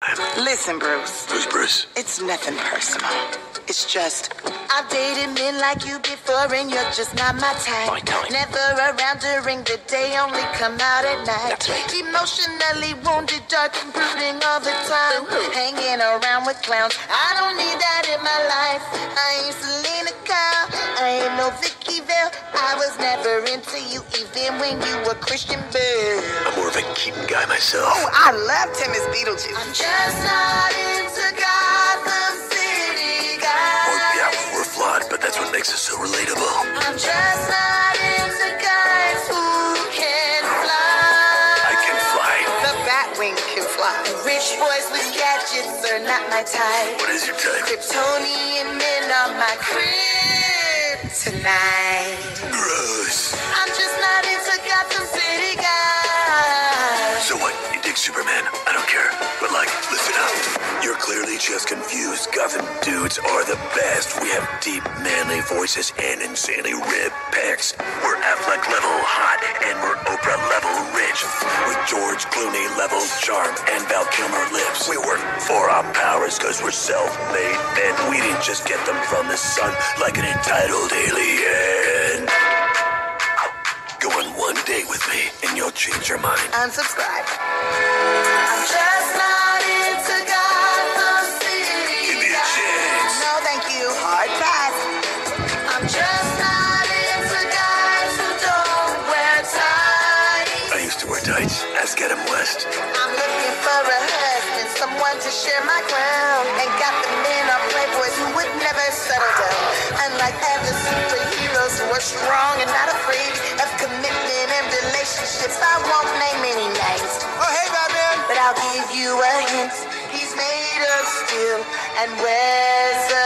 Batman. Listen, Bruce. Who's Bruce? It's nothing personal. It's just, I've dated men like you before and you're just not my type. My type. Never around during the day, only come out at night. That's right. Emotionally wounded, dark and brooding all the time. Hanging around with clowns. I don't need that in my life. I ain't Selena Kyle. I ain't no Vicky Vale. I was never into you even when you were Christian Bale. I'm more of a Keaton guy myself. Oh, I loved him as Beetlejuice. I'm just not into Gotham City guys. Oh, yeah, we're flawed, but that's what makes us so relatable. I'm just not into guys who can fly. I can fly. The Batwing can fly. Rich boys with gadgets are not my type. What is your type? Kryptonian men are my kryptonite. Gross. I'm just not into Gotham City guys. So what? You dig Superman? I don't care. But like, listen up. You're clearly just confused. Gotham dudes are the best. We have deep, manly voices and insanely ripped pecs. We're Affleck level hot and we're Oprah level rich. With George Clooney level charm and Val Kilmer lips. We work for our powers cause we're self-made men. We didn't just get them from the sun like an entitled alien. Go on one date with me and you'll change your mind. Unsubscribe. I'm just not into Gotham City. Give me a chance. No, thank you. Hard pass. I'm just not into guys who don't wear ties. I used to wear tights. Ask Adam West. I'm looking for a husband, someone to share my crown. And got the men are playboys who would never settle down. Unlike other superheroes who are strong and not afraid of commitment and relationships. I won't name any names. Oh, hey, Batman! But I'll give you a hint. He's made of steel and wears a